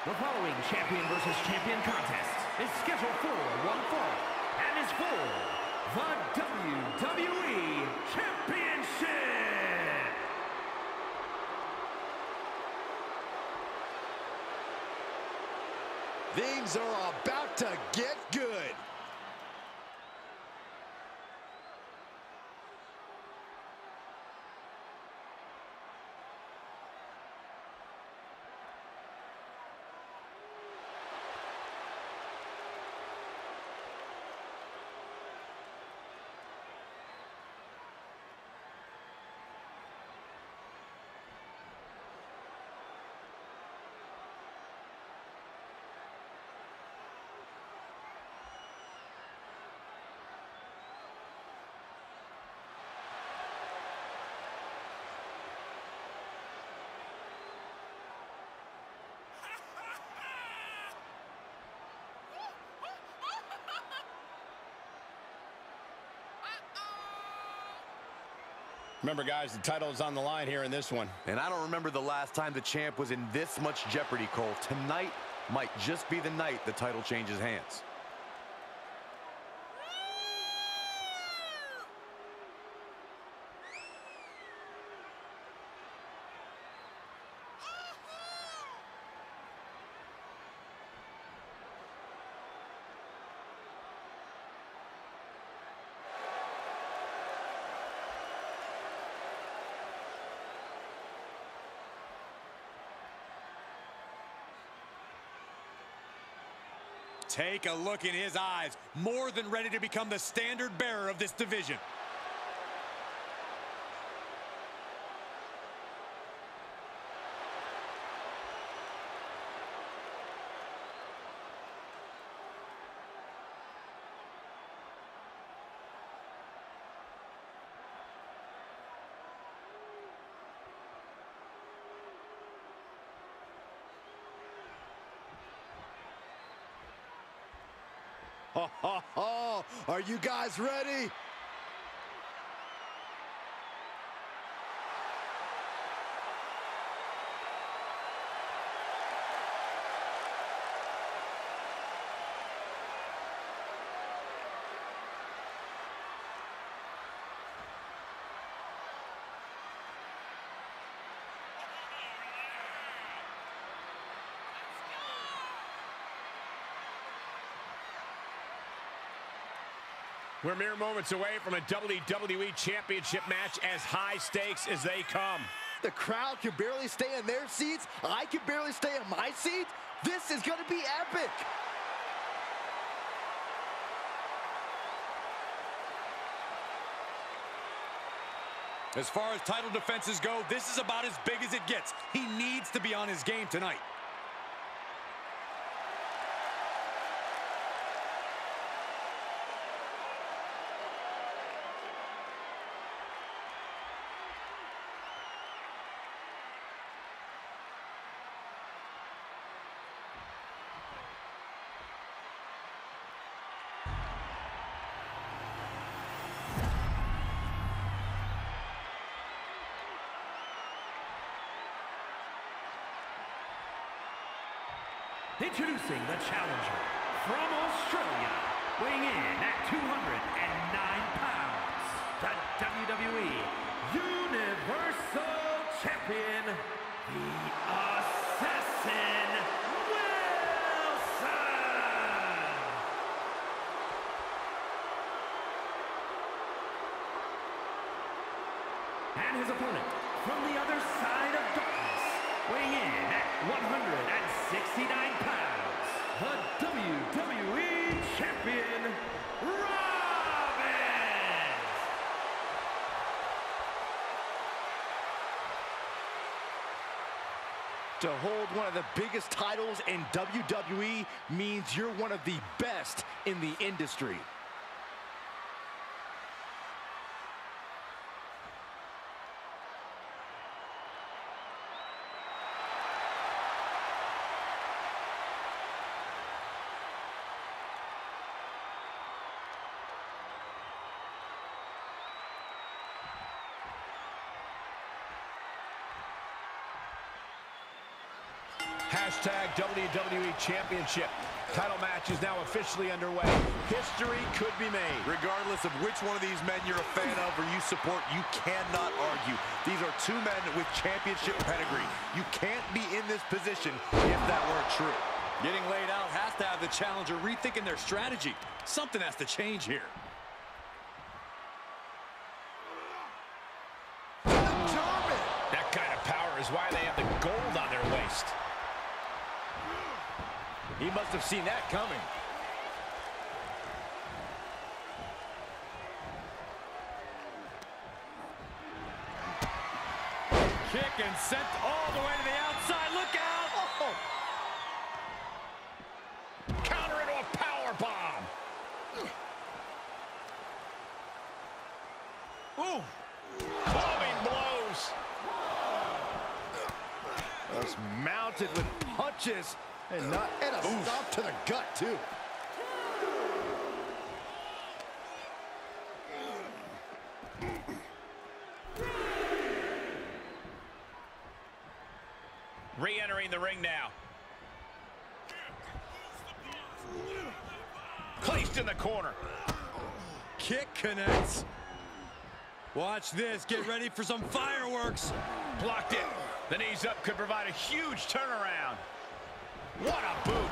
The following champion versus champion contest is scheduled for one fall and is for the WWE Championship. Things are about to get good. Remember, guys, the title is on the line here in this one. And I don't remember the last time the champ was in this much jeopardy, Cole. Tonight might just be the night the title changes hands. Take a look in his eyes, more than ready to become the standard bearer of this division. Are you guys ready? We're mere moments away from a WWE Championship match, as high stakes as they come. The crowd can barely stay in their seats. I can barely stay in my seat. This is going to be epic. As far as title defenses go, this is about as big as it gets. He needs to be on his game tonight. Introducing the challenger from Australia, weighing in at 209 pounds, the WWE Universal Champion, the Assassin Wilson! And his opponent from the other side of darkness, weighing in at 169 pounds, the WWE Champion, Rollins! To hold one of the biggest titles in WWE means you're one of the best in the industry. Hashtag WWE Championship. Title match is now officially underway. History could be made. Regardless of which one of these men you're a fan of or you support, you cannot argue. These are two men with championship pedigree. You can't be in this position if that weren't true. Getting laid out has to have the challenger rethinking their strategy. Something has to change here. That kind of power is why they have the gold on their waist. He must have seen that coming. Kick and sent all the way to the outside. Look out! Oh. Counter into a power bomb. Ooh. Bombing blows. Just mounted with punches and a stop to the gut, too. Re-entering the ring now. Placed in the corner. Kick connects. Watch this. Get ready for some fireworks. Blocked it. The knees up could provide a huge turnaround. What a boot.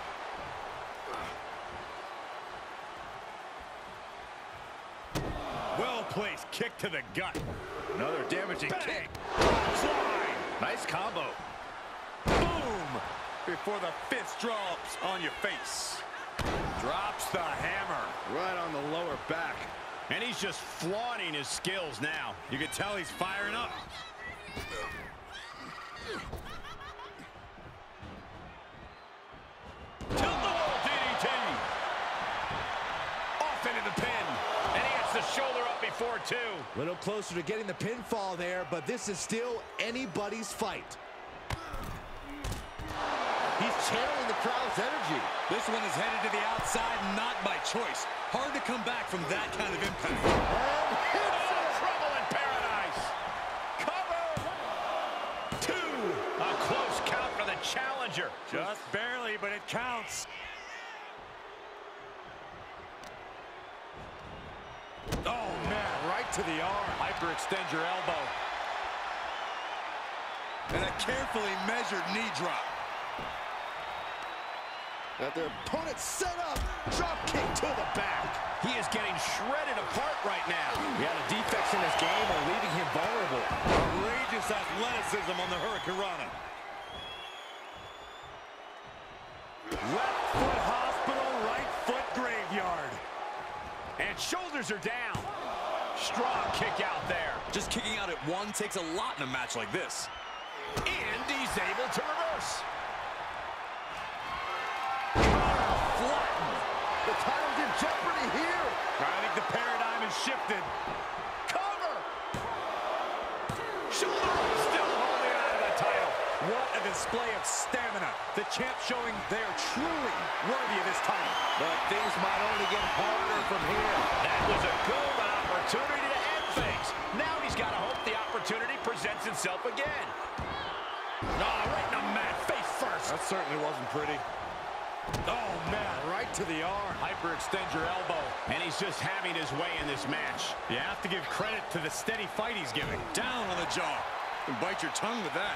Well-placed kick to the gut. Another damaging kick. Slide. Nice combo. Boom! Before the fist drops on your face. Drops the hammer. Right on the lower back. And he's just flaunting his skills now. You can tell he's firing up. Tilt-the-wall DDT. Off into the pin. And he gets the shoulder up before two. A little closer to getting the pinfall there, but this is still anybody's fight. He's channeling the crowd's energy. This one is headed to the outside, not by choice. Hard to come back from that kind of impact. Trouble in paradise. Cover. Two. A close count for the challenger. Just barely, but it counts. Oh, man, right to the arm. Hyperextend your elbow. And a carefully measured knee drop. Got their opponent set up. Drop kick to the back. He is getting shredded apart right now. Yeah, the defects in his game are leaving him vulnerable. Outrageous athleticism on the Hurricanrana. Left foot hospital, right foot graveyard. And shoulders are down. Strong kick out there. Just kicking out at one takes a lot in a match like this. And he's able to reverse. The title's in jeopardy here. I think the paradigm has shifted. Cover. Shoulder still holding on to the title. What a display of stamina. The champ showing they are truly worthy of this title. But things might only get harder from here. That was a golden opportunity to end things. Now he's got to hope the opportunity presents itself again. Right in the mat, face first. That certainly wasn't pretty. Oh, man, right to the arm. Hyperextend your elbow. And he's just having his way in this match. You have to give credit to the steady fight he's giving. Down on the jaw. And bite your tongue with that.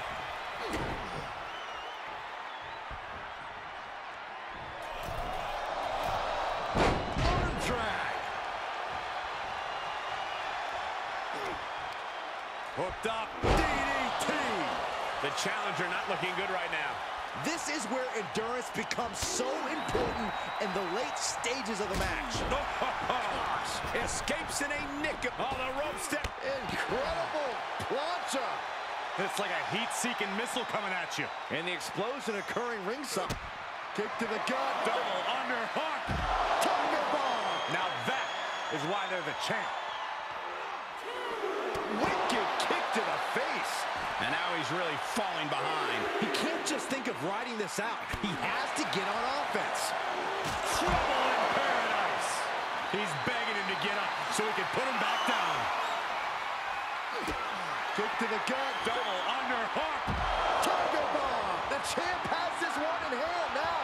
Arm drag. Hooked up. DDT. The challenger not looking good right now. This is where endurance becomes so important in the late stages of the match. Escapes in a nick of the rope step. Incredible plancha. It's like a heat-seeking missile coming at you. And the explosion occurring ringside. Kick to the gut. Double underhook. Tiger bomb. Now that is why they're the champ. Wicked kick to the face. And now he's really falling behind. He can't just think of riding this out. He has to get on offense. Trouble in paradise. He's begging him to get up so he can put him back down. Kick to the gut. Double underhook. Tiger bomb. The champ has this one in hand now.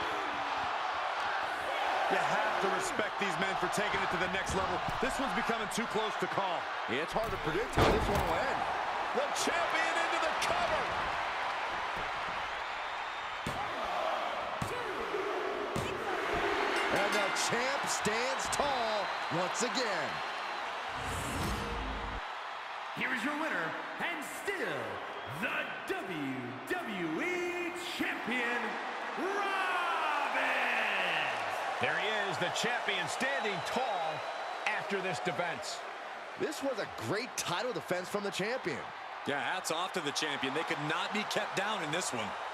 You have to respect these men for taking it to the next level. This one's becoming too close to call. Yeah, it's hard to predict how this one will end. The champion into the cover. And the champ stands tall once again. Here is your winner, and still the WWE Champion, Rollins! There he is, the champion, standing tall after this defense. This was a great title defense from the champion. Yeah, hats off to the champion. They could not be kept down in this one.